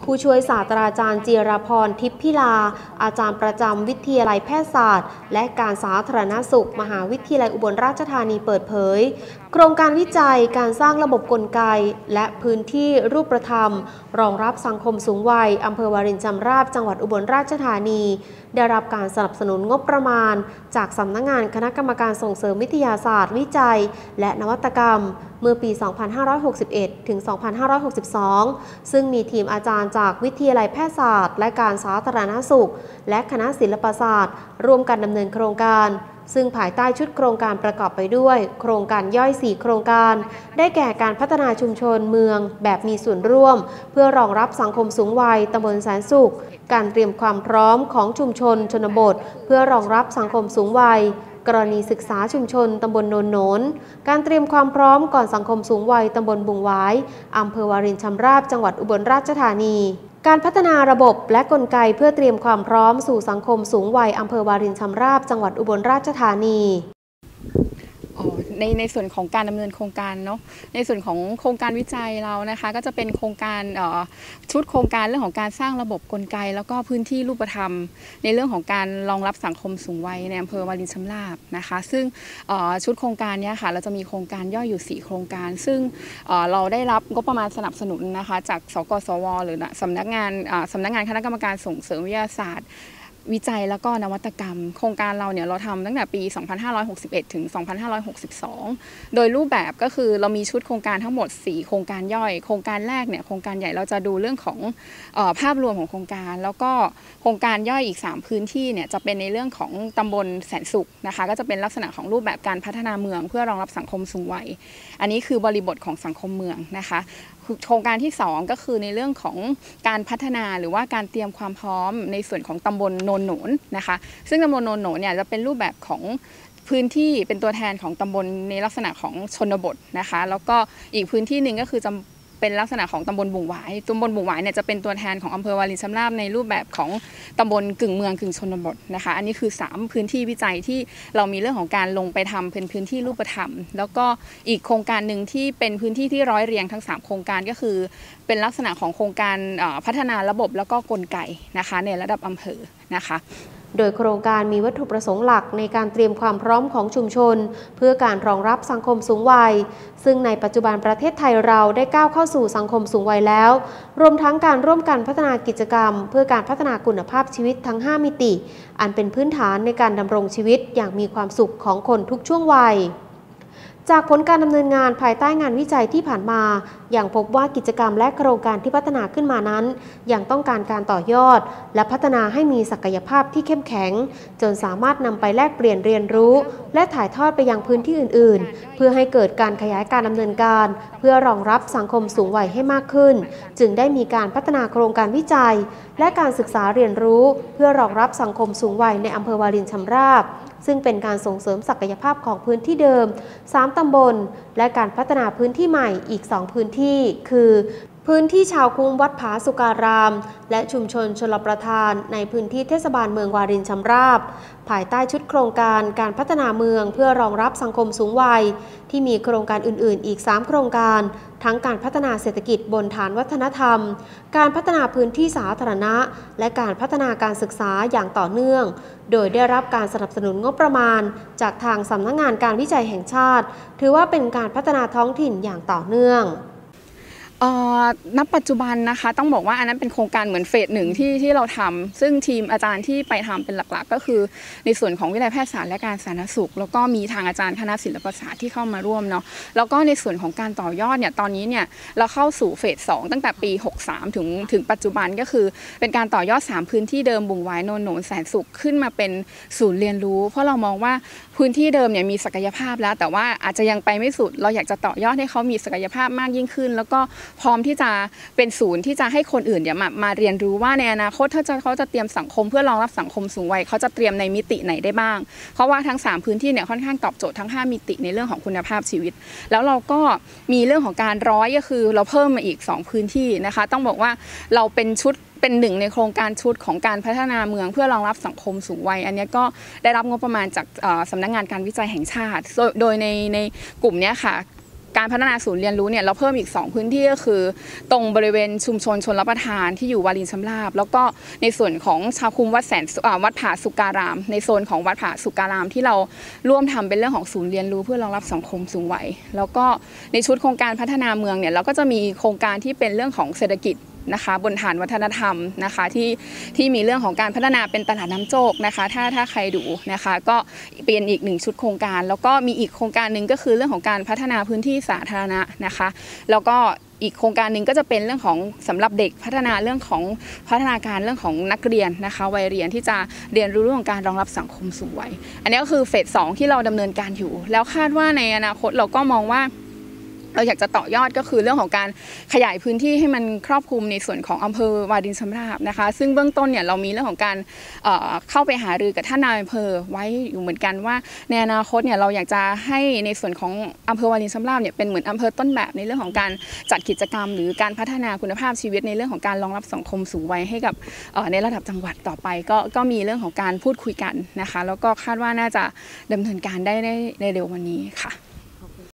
ผู้ช่วยศาสตราจารย์จิรพร ทิพย์พิลาอาจารย์ประจำวิทยาลัยแพทยศาสตร์และการสาธารณสุขมหาวิทยาลัยอุบลราชธานีเปิดเผยโครงการวิจัยการสร้างระบบกลไกและพื้นที่รูปธรรมรองรับสังคมสูงวัยอำเภอวารินชำราบจังหวัดอุบลราชธานีได้รับการสนับสนุนงบประมาณจากสำนักงานคณะกรรมการส่งเสริมวิทยาศาสตร์วิจัยและนวัตกรรมเมื่อปี 2561 ถึง 2562 ซึ่งมีทีมอาจารย์จากวิทยาลัยแพทยศาสตร์และการสาธารณสุขและคณะศิลปศาสตร์ร่วมกันดำเนินโครงการซึ่งภายใต้ชุดโครงการประกอบไปด้วยโครงการย่อย 4 โครงการได้แก่การพัฒนาชุมชนเมืองแบบมีส่วนร่วมเพื่อรองรับสังคมสูงวัยตำบลแสนสุขการเตรียมความพร้อมของชุมชนชนบทเพื่อรองรับสังคมสูงวัยกรณีศึกษาชุมชนตำบลโนนโหนการเตรียมความพร้อมก่อนสังคมสูงวัยตำบลบุงหวายอำเภอวารินชำราบจังหวัดอุบลราชธานีการพัฒนาระบบและกลไกเพื่อเตรียมความพร้อมสู่สังคมสูงวัยอำเภอวารินชำราบจังหวัดอุบลราชธานีในส่วนของการดำเนินโครงการเนาะในส่วนของโครงการวิจัยเรานะคะก็จะเป็นโครงการชุดโครงการเรื่องของการสร้างระบบกลไกแล้วก็พื้นที่รูปธรรมในเรื่องของการรองรับสังคมสูงวัยในอำเภอวารินชำราบนะคะซึ่งชุดโครงการนี้ค่ะเราจะมีโครงการย่อยอยู่4โครงการซึ่งเราได้รับงบประมาณสนับสนุนนะคะจากสกสวหรือสำนักงานคณะกรรมการส่งเสริมวิทยาศาสตร์วิจัยแล้วก็นวัตกรรมโครงการเราเนี่ยเราทำตั้งแต่ปี 2561 ถึง 2562 โดยรูปแบบก็คือเรามีชุดโครงการทั้งหมด4โครงการย่อยโครงการแรกเนี่ยโครงการใหญ่เราจะดูเรื่องของภาพรวมของโครงการแล้วก็โครงการย่อยอีก3พื้นที่เนี่ยจะเป็นในเรื่องของตำบลแสนสุขนะคะก็จะเป็นลักษณะของรูปแบบการพัฒนาเมืองเพื่อรองรับสังคมสูงวัยอันนี้คือบริบทของสังคมเมืองนะคะโครงการที่2ก็คือในเรื่องของการพัฒนาหรือว่าการเตรียมความพร้อมในส่วนของตำบลโนนโหนนะคะซึ่งตำบลโนนโหนเนี่ยจะเป็นรูปแบบของพื้นที่เป็นตัวแทนของตำบลในลักษณะของชนบทนะคะแล้วก็อีกพื้นที่หนึ่งก็คือเป็นลักษณะของตำบลบุงหวายตำบลบุงหวายเนี่ยจะเป็นตัวแทนของอำเภอวารินชำราบในรูปแบบของตำบลกึ่งเมืองกึ่งชนบทนะคะอันนี้คือ3พื้นที่วิจัยที่เรามีเรื่องของการลงไปทำเป็นพื้นที่รูปธรรมแล้วก็อีกโครงการหนึ่งที่เป็นพื้นที่ที่ร้อยเรียงทั้ง3โครงการก็คือเป็นลักษณะของโครงการพัฒนาระบบแล้วก็กลไกนะคะในระดับอำเภอนะคะโดยโครงการมีวัตถุประสงค์หลักในการเตรียมความพร้อมของชุมชนเพื่อการรองรับสังคมสูงวัยซึ่งในปัจจุบันประเทศไทยเราได้ก้าวเข้าสู่สังคมสูงวัยแล้วรวมทั้งการร่วมกันพัฒนากิจกรรมเพื่อการพัฒนาคุณภาพชีวิตทั้ง5มิติอันเป็นพื้นฐานในการดำรงชีวิตอย่างมีความสุขของคนทุกช่วงวัยจากผลการดำเนินงานภายใต้งานวิจัยที่ผ่านมาอย่างพบว่ากิจกรรมและโครงการที่พัฒนาขึ้นมานั้นยังต้องการการต่อยอดและพัฒนาให้มีศักยภาพที่เข้มแข็งจนสามารถนำไปแลกเปลี่ยนเรียนรู้และถ่ายทอดไปยังพื้นที่อื่นๆเพื่อให้เกิดการขยายการดำเนินการเพื่อรองรับสังคมสูงวัยให้มากขึ้นจึงได้มีการพัฒนาโครงการวิจัยและการศึกษาเรียนรู้เพื่อรองรับสังคมสูงวัยในอำเภอวารินชำราบซึ่งเป็นการส่งเสริมศักยภาพของพื้นที่เดิม3ตำบลและการพัฒนาพื้นที่ใหม่อีก2พื้นที่คือพื้นที่ชาวคุ้งวัดผาสุการามและชุมชนชลประทานในพื้นที่เทศบาลเมืองวารินชำราบภายใต้ชุดโครงการการพัฒนาเมืองเพื่อรองรับสังคมสูงวัยที่มีโครงการอื่นๆอีก3โครงการทั้งการพัฒนาเศรษฐกิจบนฐานวัฒนธรรมการพัฒนาพื้นที่สาธารณะและการพัฒนาการศึกษาอย่างต่อเนื่องโดยได้รับการสนับสนุนงบประมาณจากทางสำนักงานการวิจัยแห่งชาติถือว่าเป็นการพัฒนาท้องถิ่นอย่างต่อเนื่องณปัจจุบันนะคะต้องบอกว่าอันนั้นเป็นโครงการเหมือนเฟสหนึ่งที่เราทำซึ่งทีมอาจารย์ที่ไปทำเป็นหลักๆก็คือในส่วนของวิทยาลัยแพทยศาสตร์และการสาธารณสุขแล้วก็มีทางอาจารย์คณะศิลปศาสตร์ที่เข้ามาร่วมเนาะแล้วก็ในส่วนของการต่อยอดเนี่ยตอนนี้เนี่ยเราเข้าสู่เฟส2ตั้งแต่ปี63ถึงปัจจุบันก็คือเป็นการต่อยอด3พื้นที่เดิมบุงหวายโนนโหนแสนสุขขึ้นมาเป็นศูนย์เรียนรู้เพราะเรามองว่าพื้นที่เดิมเนี่ยมีศักยภาพแล้วแต่ว่าอาจจะยังไปไม่สุดเราอยากจะต่อยอดให้เขามีศักยภาพมากยิ่งขึ้นแล้วก็พร้อมที่จะเป็นศูนย์ที่จะให้คนอื่นเนี่ยมาเรียนรู้ว่าในอนาคตเขาจะเตรียมสังคมเพื่อรองรับสังคมสูงวัยเขาจะเตรียมในมิติไหนได้บ้างเพราะว่าทั้ง3พื้นที่เนี่ยค่อนข้างตอบโจทย์ทั้ง5มิติในเรื่องของคุณภาพชีวิตแล้วเราก็มีเรื่องของการร้อยก็คือเราเพิ่มมาอีก2พื้นที่นะคะต้องบอกว่าเราเป็นหนึ่งในโครงการชุดของการพัฒนาเมืองเพื่อรองรับสังคมสูงวัยอันนี้ก็ได้รับงบประมาณจากสำนักงานการวิจัยแห่งชาติโดยในกลุ่มนี้ค่ะการพัฒนาศูนย์เรียนรู้เนี่ยเราเพิ่มอีก2พื้นที่ก็คือตรงบริเวณชุมชนชนรับประทานที่อยู่วารินชำราบแล้วก็ในส่วนของชาวคุมวัดผาสุการามในโซนของวัดผาสุการามที่เราร่วมทำเป็นเรื่องของศูนย์เรียนรู้เพื่อรองรับสังคมสูงวัยแล้วก็ในชุดโครงการพัฒนาเมืองเนี่ยเราก็จะมีโครงการที่เป็นเรื่องของเศรษฐกิจนะคะบนฐานวัฒนธรรมนะคะที่มีเรื่องของการพัฒนาเป็นตลาดน้ำโจกนะคะถ้าใครดูนะคะก็เป็นอีก1ชุดโครงการแล้วก็มีอีกโครงการหนึ่งก็คือเรื่องของการพัฒนาพื้นที่สาธารณะนะคะแล้วก็อีกโครงการหนึ่งก็จะเป็นเรื่องของสำหรับเด็กพัฒนาเรื่องของพัฒนาการเรื่องของนักเรียนนะคะวัยเรียนที่จะเรียนรู้เรื่องของการรองรับสังคมสูงวัยอันนี้ก็คือเฟส 2ที่เราดำเนินการอยู่แล้วคาดว่าในอนาคตเราก็มองว่าเราอยากจะต่อยอดก็คือเรื่องของการขยายพื้นที่ให้มันครอบคลุมในส่วนของอำเภอวารินชำราบนะคะซึ่งเบื้องต้นเนี่ยเรามีเรื่องของการเข้าไปหารือกับท่านนายอำเภอไว้อยู่เหมือนกันว่าในอนาคตเนี่ยเราอยากจะให้ในส่วนของอำเภอวารินชำราบเนี่ยเป็นเหมือนอำเภอต้นแบบในเรื่องของการจัดกิจกรรมหรือการพัฒนาคุณภาพชีวิตในเรื่องของการรองรับสังคมสูงวัยให้กับในระดับจังหวัดต่อไปก็มีเรื่องของการพูดคุยกันนะคะแล้วก็คาดว่าน่าจะดำเนินการได้ในเร็ววันนี้ค่ะ